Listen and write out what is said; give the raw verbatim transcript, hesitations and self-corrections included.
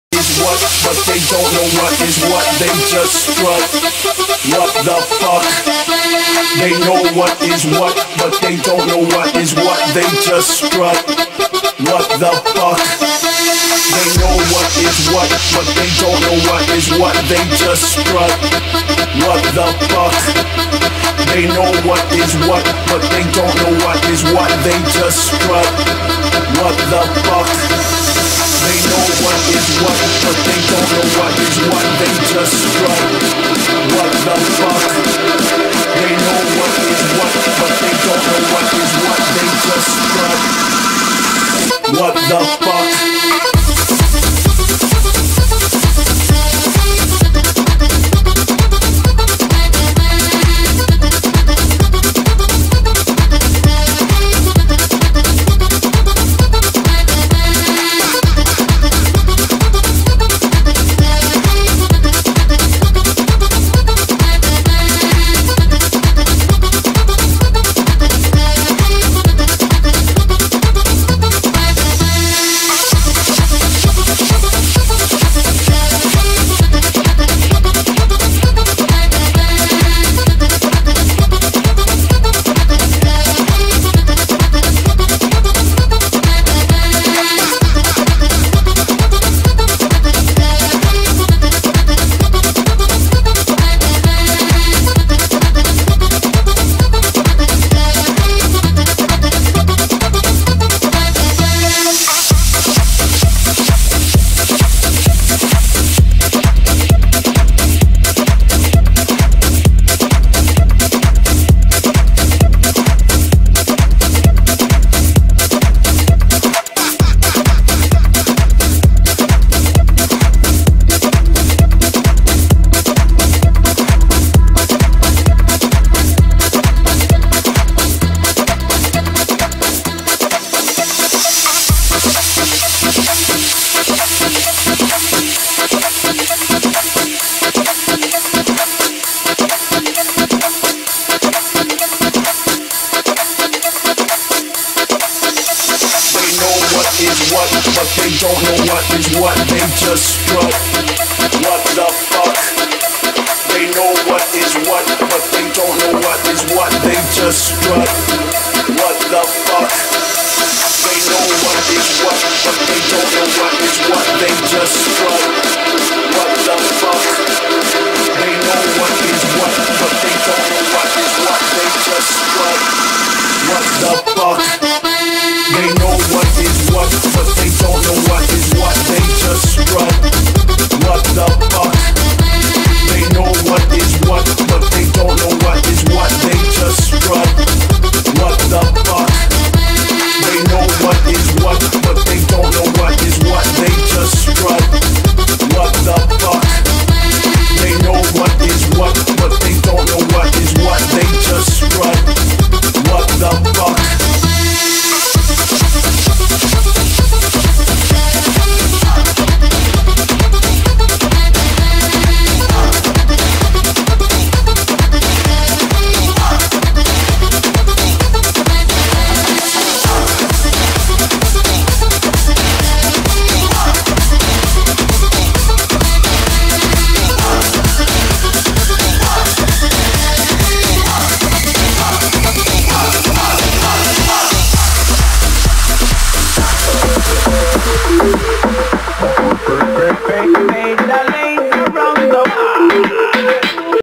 is what, but they don't know what is what. They just strut. What the fuck? They know what is what, but they don't know what is what. They just strut. What the fuck? They know what is what, but they don't know what is what. They just strut. What the fuck? They know what is what, but they don't know what is what. They just strut. What the fuck? They know what is what, but they don't know what is what. They just strut. What the fuck? They know what is what, but they don't know what is what. They just strut. What the fuck? But they don't know what is what. They just strut. What the fuck? They know what is what, but they don't know what is what. They just strut. What the fuck? They know what is what, but they don't know what is what. They just strut. What the fuck? They know what is what, but they don't know what is what. They just strut. What the fuck? They know what is what, but they don't know what is what. They just strut. What the fuck? They know what is what, but they don't know what is what. They just strut. What the fuck? They know what is what, but they don't know what is what. They just strut. What the fuck? They know what is what, but they don't know what is what. They just strut. What the fuck? Baby, baby.